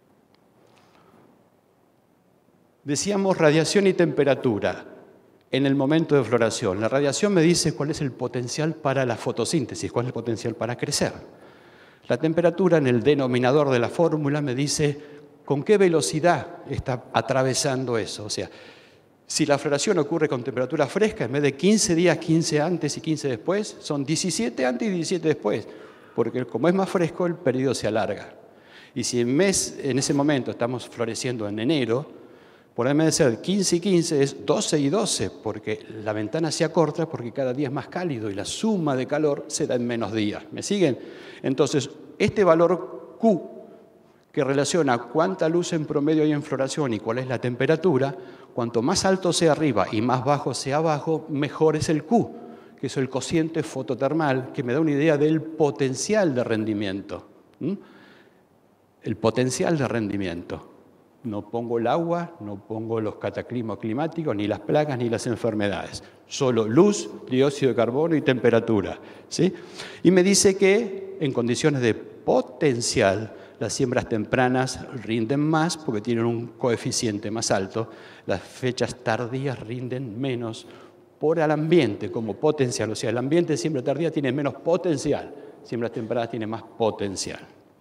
Decíamos radiación y temperatura en el momento de floración. La radiación me dice cuál es el potencial para la fotosíntesis, cuál es el potencial para crecer. La temperatura en el denominador de la fórmula me dice con qué velocidad está atravesando eso. O sea, si la floración ocurre con temperatura fresca, en vez de quince días, quince antes y quince después, son diecisiete antes y diecisiete después, porque como es más fresco, el periodo se alarga. Y si en, mes, en ese momento estamos floreciendo en enero, por ahí me debe ser quince y quince es doce y doce, porque la ventana se acorta porque cada día es más cálido y la suma de calor se da en menos días. ¿Me siguen? Entonces, este valor Q, que relaciona cuánta luz en promedio hay en floración y cuál es la temperatura, cuanto más alto sea arriba y más bajo sea abajo, mejor es el Q, que es el cociente fototermal, que me da una idea del potencial de rendimiento. ¿Mm? El potencial de rendimiento. No pongo el agua, no pongo los cataclismos climáticos, ni las plagas, ni las enfermedades. Solo luz, dióxido de carbono y temperatura, ¿sí? Y me dice que en condiciones de potencial, las siembras tempranas rinden más porque tienen un coeficiente más alto. Las fechas tardías rinden menos por el ambiente como potencial. O sea, el ambiente de siembra tardía tiene menos potencial. Siembras tempranas tiene más potencial.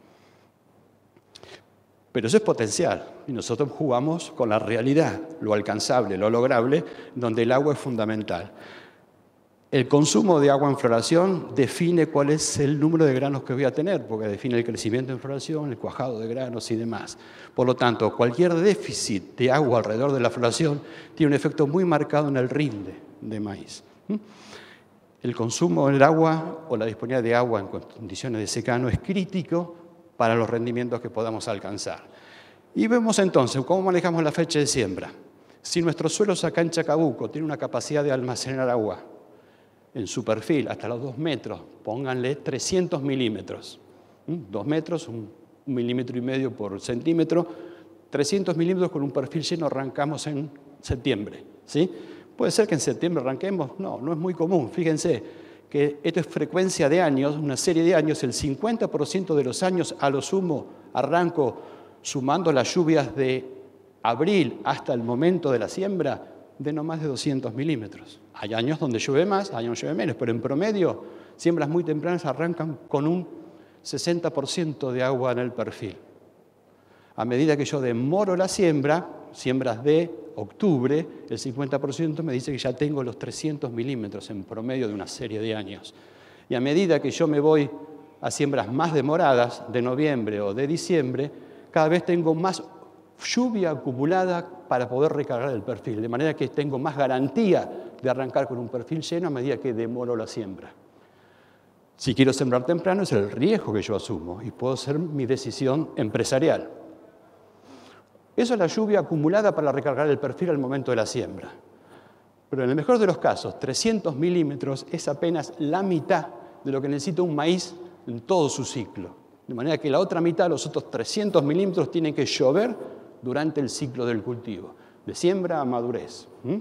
Pero eso es potencial, y nosotros jugamos con la realidad, lo alcanzable, lo lograble, donde el agua es fundamental. El consumo de agua en floración define cuál es el número de granos que voy a tener, porque define el crecimiento en floración, el cuajado de granos y demás. Por lo tanto, cualquier déficit de agua alrededor de la floración tiene un efecto muy marcado en el rinde de maíz. El consumo del agua o la disponibilidad de agua en condiciones de secano es crítico para los rendimientos que podamos alcanzar. Y vemos entonces cómo manejamos la fecha de siembra. Si nuestro suelo acá en Chacabuco tiene una capacidad de almacenar agua en su perfil hasta los dos metros, pónganle trescientos milímetros. Dos metros, un, un milímetro y medio por centímetro, trescientos milímetros con un perfil lleno arrancamos en septiembre, ¿sí? ¿Puede ser que en septiembre arranquemos? No, no es muy común. Fíjense que esto es frecuencia de años, una serie de años. El cincuenta por ciento de los años, a lo sumo, arranco sumando las lluvias de abril hasta el momento de la siembra, de no más de doscientos milímetros. Hay años donde llueve más, hay años donde llueve menos, pero en promedio, siembras muy tempranas arrancan con un sesenta por ciento de agua en el perfil. A medida que yo demoro la siembra, siembras de octubre, el cincuenta por ciento me dice que ya tengo los trescientos milímetros en promedio de una serie de años. Y a medida que yo me voy a siembras más demoradas, de noviembre o de diciembre, cada vez tengo más lluvia acumulada para poder recargar el perfil, de manera que tengo más garantía de arrancar con un perfil lleno a medida que demoro la siembra. Si quiero sembrar temprano, es el riesgo que yo asumo y puedo hacer mi decisión empresarial. Eso es la lluvia acumulada para recargar el perfil al momento de la siembra. Pero en el mejor de los casos, trescientos milímetros es apenas la mitad de lo que necesita un maíz en todo su ciclo. De manera que la otra mitad, los otros trescientos milímetros, tienen que llover durante el ciclo del cultivo, de siembra a madurez. ¿Mm?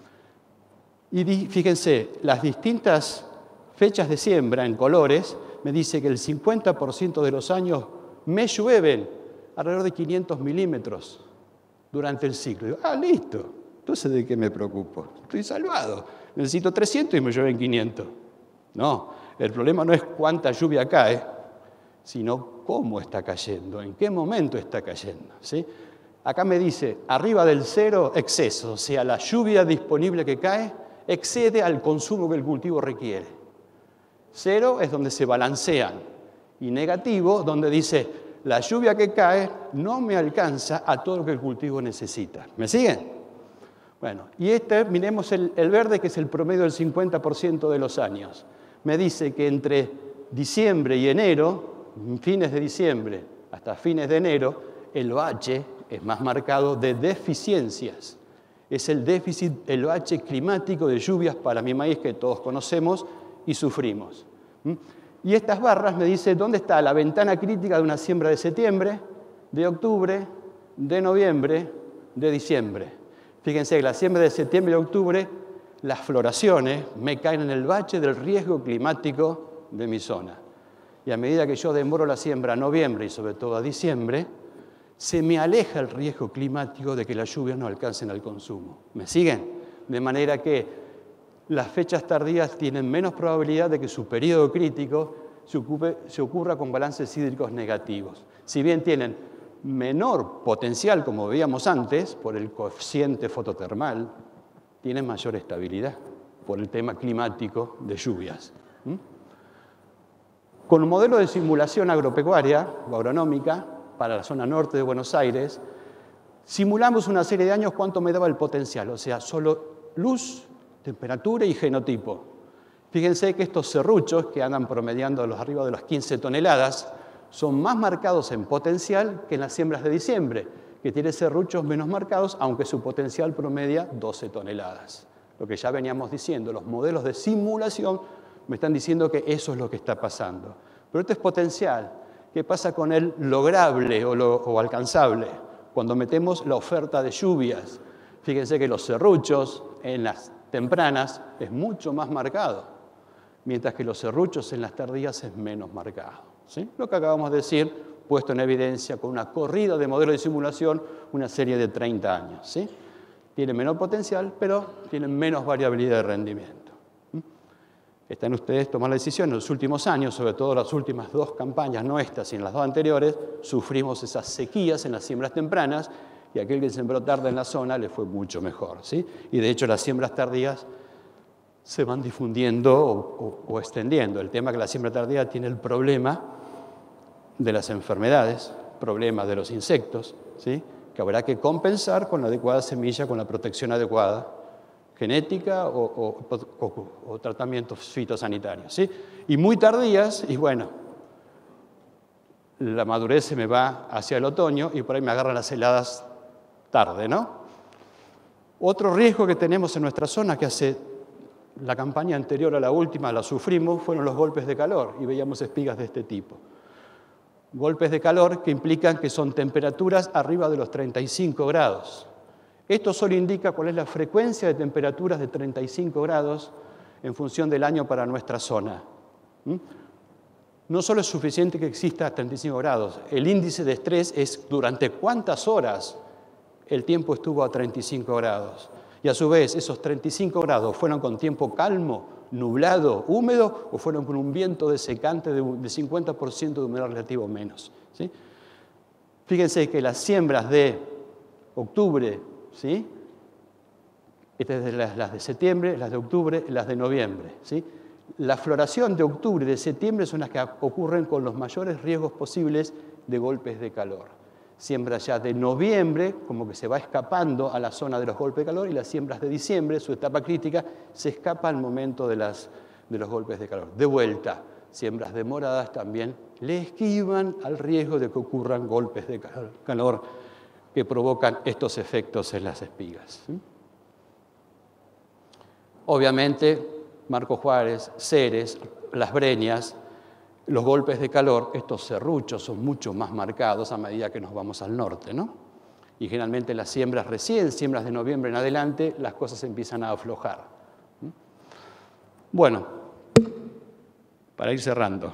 Y fíjense, las distintas fechas de siembra en colores me dice que el cincuenta por ciento de los años me llueven alrededor de quinientos milímetros durante el ciclo. Digo, ah, listo. Entonces, ¿de qué me preocupo? Estoy salvado. Necesito trescientos y me llueven quinientos. No, el problema no es cuánta lluvia cae, sino cómo está cayendo, en qué momento está cayendo. ¿Sí? Acá me dice, arriba del cero, exceso. O sea, la lluvia disponible que cae excede al consumo que el cultivo requiere. Cero es donde se balancean. Y negativo, donde dice, la lluvia que cae no me alcanza a todo lo que el cultivo necesita. ¿Me siguen? Bueno, y este, miremos el, el verde, que es el promedio del cincuenta por ciento de los años. Me dice que entre diciembre y enero, fines de diciembre hasta fines de enero, el O H es más marcado de deficiencias. Es el déficit, el O H climático de lluvias para mi maíz que todos conocemos y sufrimos. Y estas barras me dicen dónde está la ventana crítica de una siembra de septiembre, de octubre, de noviembre, de diciembre. Fíjense que la siembra de septiembre y octubre, las floraciones me caen en el bache del riesgo climático de mi zona. Y a medida que yo demoro la siembra a noviembre y sobre todo a diciembre, se me aleja el riesgo climático de que las lluvias no alcancen al consumo. ¿Me siguen? De manera que las fechas tardías tienen menos probabilidad de que su periodo crítico se, ocupe, se ocurra con balances hídricos negativos. Si bien tienen menor potencial, como veíamos antes, por el coeficiente fototermal, tienen mayor estabilidad por el tema climático de lluvias. ¿Mm? Con un modelo de simulación agropecuaria o agronómica para la zona norte de Buenos Aires, simulamos una serie de años cuánto me daba el potencial, o sea, solo luz, temperatura y genotipo. Fíjense que estos serruchos, que andan promediando a los arriba de las quince toneladas, son más marcados en potencial que en las siembras de diciembre, que tiene serruchos menos marcados, aunque su potencial promedia doce toneladas. Lo que ya veníamos diciendo, los modelos de simulación me están diciendo que eso es lo que está pasando. Pero esto es potencial. ¿Qué pasa con el lograble o, lo, o alcanzable? Cuando metemos la oferta de lluvias. Fíjense que los serruchos en las tempranas es mucho más marcado, mientras que los serruchos en las tardías es menos marcado. ¿Sí? Lo que acabamos de decir, puesto en evidencia con una corrida de modelos de simulación, una serie de treinta años. ¿Sí? Tienen menor potencial, pero tienen menos variabilidad de rendimiento. Están ustedes tomando la decisión. En los últimos años, sobre todo las últimas dos campañas, no estas, sino las dos anteriores, sufrimos esas sequías en las siembras tempranas y aquel que sembró tarde en la zona le fue mucho mejor. ¿Sí? Y de hecho las siembras tardías se van difundiendo o, o, o extendiendo. El tema es que la siembra tardía tiene el problema de las enfermedades, problema de los insectos, ¿sí? Que habrá que compensar con la adecuada semilla, con la protección adecuada, genética o, o, o, o tratamientos fitosanitarios. ¿Sí? Y muy tardías, y bueno, la madurez se me va hacia el otoño y por ahí me agarran las heladas tarde, ¿no? Otro riesgo que tenemos en nuestra zona, que hace la campaña anterior a la última la sufrimos, fueron los golpes de calor y veíamos espigas de este tipo. Golpes de calor que implican que son temperaturas arriba de los treinta y cinco grados. Esto solo indica cuál es la frecuencia de temperaturas de treinta y cinco grados en función del año para nuestra zona. ¿Mm? No solo es suficiente que exista treinta y cinco grados, el índice de estrés es durante cuántas horas el tiempo estuvo a treinta y cinco grados. Y a su vez, esos treinta y cinco grados fueron con tiempo calmo, nublado, húmedo, o fueron con un viento desecante de cincuenta por ciento de humedad relativa o menos. ¿Sí? Fíjense que las siembras de octubre, ¿sí? Estas son las, las de septiembre, las de octubre, las de noviembre, ¿sí? La floración de octubre y de septiembre son las que ocurren con los mayores riesgos posibles de golpes de calor. Siembras ya de noviembre, como que se va escapando a la zona de los golpes de calor, y las siembras de diciembre, su etapa crítica, se escapa al momento de, las, de los golpes de calor. De vuelta, siembras demoradas también le esquivan al riesgo de que ocurran golpes de calor que provocan estos efectos en las espigas. ¿Sí? Obviamente, Marco Juárez, Ceres, Las Breñas, los golpes de calor, estos serruchos son mucho más marcados a medida que nos vamos al norte, ¿no? Y generalmente las siembras recién, siembras de noviembre en adelante, las cosas empiezan a aflojar. Bueno, para ir cerrando.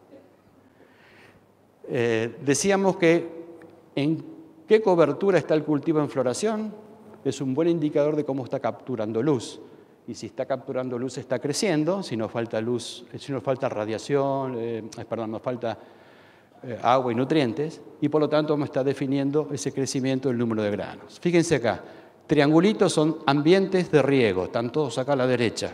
Eh, decíamos que en qué cobertura está el cultivo en floración es un buen indicador de cómo está capturando luz. Y si está capturando luz, está creciendo. Si nos falta luz, si nos falta radiación, eh, perdón, nos falta eh, agua y nutrientes, y por lo tanto me está definiendo ese crecimiento del número de granos. Fíjense acá, triangulitos son ambientes de riego, están todos acá a la derecha.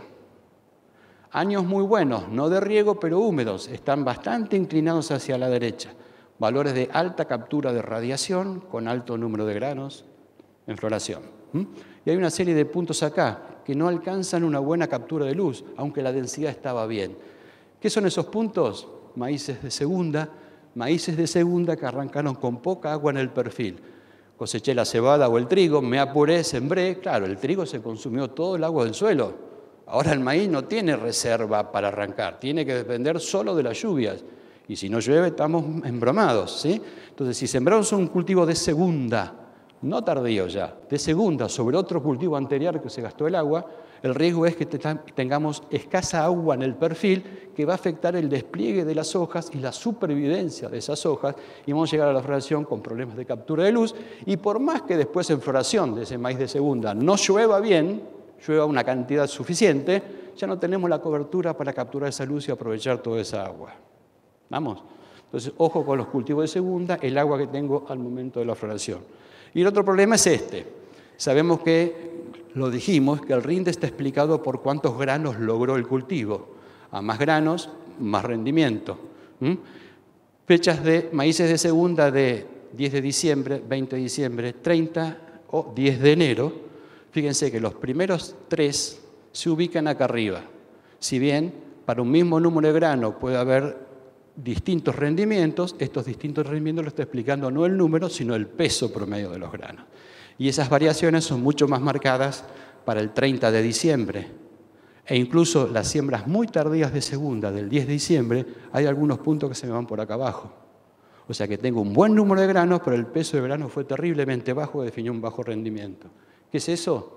Años muy buenos, no de riego, pero húmedos, están bastante inclinados hacia la derecha. Valores de alta captura de radiación con alto número de granos en floración. ¿Mm? Y hay una serie de puntos acá que no alcanzan una buena captura de luz, aunque la densidad estaba bien. ¿Qué son esos puntos? Maíces de segunda, maíces de segunda que arrancaron con poca agua en el perfil. Coseché la cebada o el trigo, me apuré, sembré, claro, el trigo se consumió todo el agua del suelo. Ahora el maíz no tiene reserva para arrancar, tiene que depender solo de las lluvias. Y si no llueve, estamos embromados, ¿sí? Entonces, si sembramos un cultivo de segunda, no tardío ya, de segunda sobre otro cultivo anterior que se gastó el agua, el riesgo es que tengamos escasa agua en el perfil que va a afectar el despliegue de las hojas y la supervivencia de esas hojas, y vamos a llegar a la floración con problemas de captura de luz, y por más que después en floración de ese maíz de segunda no llueva bien, llueva una cantidad suficiente, ya no tenemos la cobertura para capturar esa luz y aprovechar toda esa agua. ¿Vamos? Entonces, ojo con los cultivos de segunda, el agua que tengo al momento de la floración. Y el otro problema es este. Sabemos que, lo dijimos, que el rinde está explicado por cuántos granos logró el cultivo. A más granos, más rendimiento. ¿Mm? Fechas de maíces de segunda de diez de diciembre, veinte de diciembre, treinta o diez de enero. Fíjense que los primeros tres se ubican acá arriba. Si bien para un mismo número de grano puede haber distintos rendimientos, estos distintos rendimientos lo está explicando no el número, sino el peso promedio de los granos. Y esas variaciones son mucho más marcadas para el treinta de diciembre. E incluso las siembras muy tardías de segunda, del diez de diciembre, hay algunos puntos que se me van por acá abajo. O sea que tengo un buen número de granos, pero el peso de grano fue terriblemente bajo y definió un bajo rendimiento. ¿Qué es eso?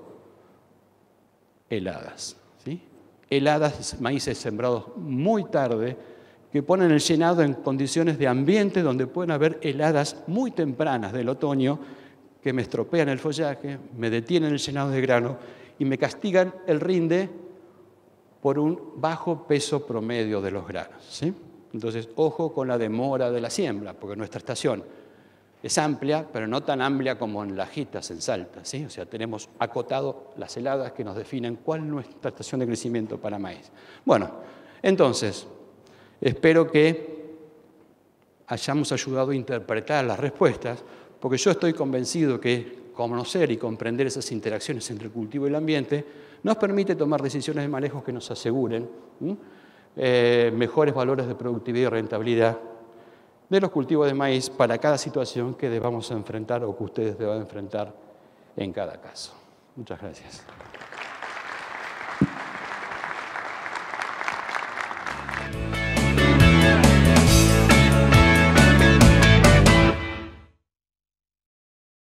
Heladas. ¿Sí? Heladas, maíces sembrados muy tarde, que ponen el llenado en condiciones de ambiente donde pueden haber heladas muy tempranas del otoño que me estropean el follaje, me detienen el llenado de grano y me castigan el rinde por un bajo peso promedio de los granos. ¿Sí? Entonces, ojo con la demora de la siembra, porque nuestra estación es amplia, pero no tan amplia como en Lajitas, en Salta. ¿Sí? O sea, tenemos acotado las heladas que nos definen cuál es nuestra estación de crecimiento para maíz. Bueno, entonces, espero que hayamos ayudado a interpretar las respuestas, porque yo estoy convencido que conocer y comprender esas interacciones entre el cultivo y el ambiente nos permite tomar decisiones de manejo que nos aseguren eh, mejores valores de productividad y rentabilidad de los cultivos de maíz para cada situación que debamos enfrentar o que ustedes deban enfrentar en cada caso. Muchas gracias.